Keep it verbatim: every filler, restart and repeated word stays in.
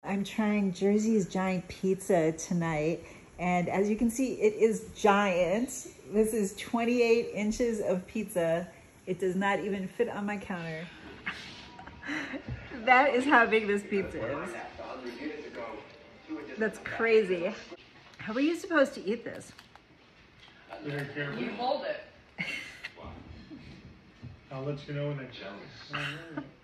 I'm trying Jersey's Giant Pizza tonight. And as you can see, it is giant. This is twenty-eight inches of pizza. It does not even fit on my counter. That is how big this pizza is. That's crazy. How are you supposed to eat this? You hold it. I'll let you know when they tell me.